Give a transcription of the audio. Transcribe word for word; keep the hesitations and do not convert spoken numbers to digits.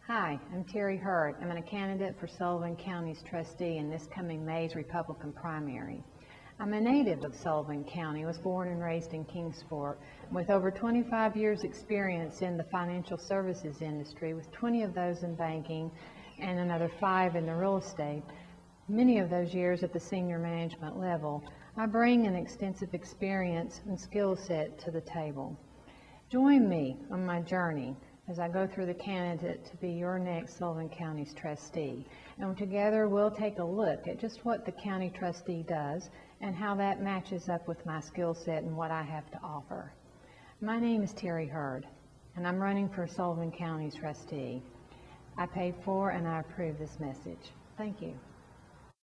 Hi, I'm Terry Hurd. I'm a candidate for Sullivan County's trustee in this coming May's Republican primary. I'm a native of Sullivan County, was born and raised in Kingsport, with over twenty-five years experience in the financial services industry, with twenty of those in banking and another five in the real estate, many of those years at the senior management level. I bring an extensive experience and skill set to the table. Join me on my journey as I go through the candidate to be your next Sullivan County's trustee. And together we'll take a look at just what the county trustee does and how that matches up with my skill set and what I have to offer. My name is Terry Hurd, and I'm running for Sullivan County's trustee. I paid for and I approve this message. Thank you.